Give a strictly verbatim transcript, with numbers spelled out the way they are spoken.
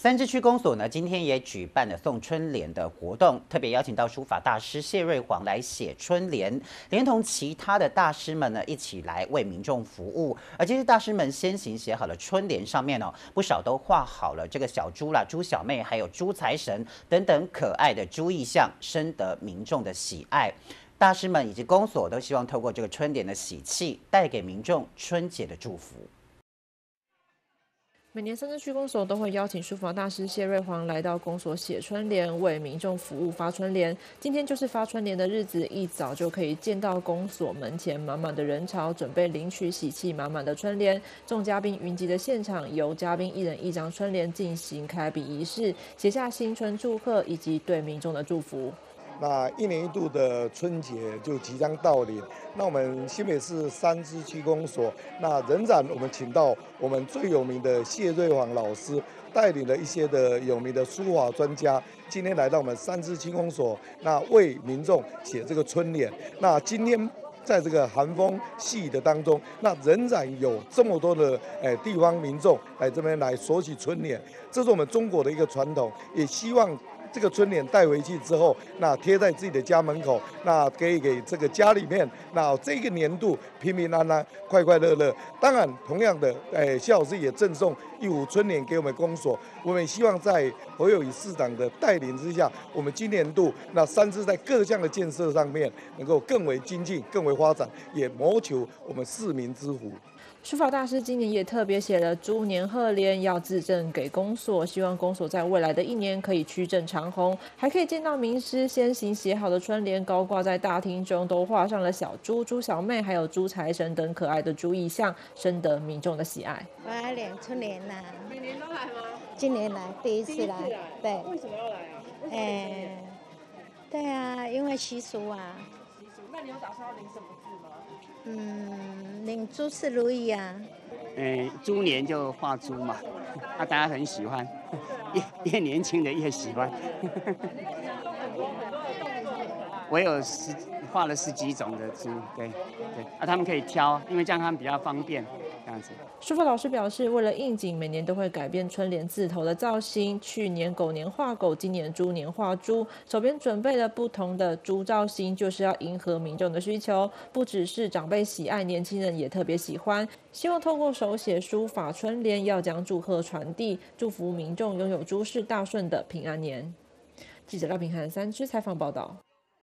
三支区公所呢，今天也举办了送春联的活动，特别邀请到书法大师谢瑞煌来写春联，连同其他的大师们呢，一起来为民众服务。而这些大师们先行写好了春联，上面哦，不少都画好了这个小猪啦、猪小妹，还有猪财神等等可爱的猪意象，深得民众的喜爱。大师们以及公所都希望透过这个春联的喜气，带给民众春节的祝福。 每年三支区公所都会邀请书法大师谢瑞煌来到公所写春联，为民众服务发春联。今天就是发春联的日子，一早就可以见到公所门前满满的人潮，准备领取喜气满满的春联。众嘉宾云集的现场，由嘉宾一人一张春联进行开笔仪式，写下新春祝贺以及对民众的祝福。 那一年一度的春节就即将到临，那我们新北市三支区公所，那仍然我们请到我们最有名的谢瑞煌老师，带领了一些的有名的书法专家，今天来到我们三支区公所，那为民众写这个春联。那今天在这个寒风细雨的当中，那仍然有这么多的诶地方民众来这边来索取春联，这是我们中国的一个传统，也希望。 这个春联带回去之后，那贴在自己的家门口，那可以给这个家里面，那这个年度平平安安、快快乐乐。当然，同样的，诶，谢老师也赠送一幅春联给我们公所。我们希望在侯友宜市长的带领之下，我们今年度那三支在各项的建设上面能够更为精进、更为发展，也谋求我们市民之福。 书法大师今年也特别写了猪年贺联，要自赠给公所，希望公所在未来的一年可以曲正长虹，还可以见到名师先行写好的春联高挂在大厅中，都画上了小猪、猪小妹，还有猪财神等可爱的猪意象，深得民众的喜爱。 我来领春联呐、啊， 每年都来吗？ 今年来第一次来， 第一次来对。 为什么要来啊？为什么哎，对啊，因为习俗啊。 习俗，那你有打算要领什么字吗？ 嗯，领诸事如意啊。 嗯，猪年就画猪嘛，那、啊、大家很喜欢，越越年轻的越喜欢。我有十画了十几种的猪，对对，啊，他们可以挑，因为这样他们比较方便，这样子。 书法老师表示，为了应景，每年都会改变春联字头的造型。去年狗年画狗，今年猪年画猪，手边准备了不同的猪造型，就是要迎合民众的需求。不只是长辈喜爱，年轻人也特别喜欢。希望透过手写书法春联，要将祝贺传递，祝福民众拥有诸事大顺的平安年。记者廖平涵三支采访报道。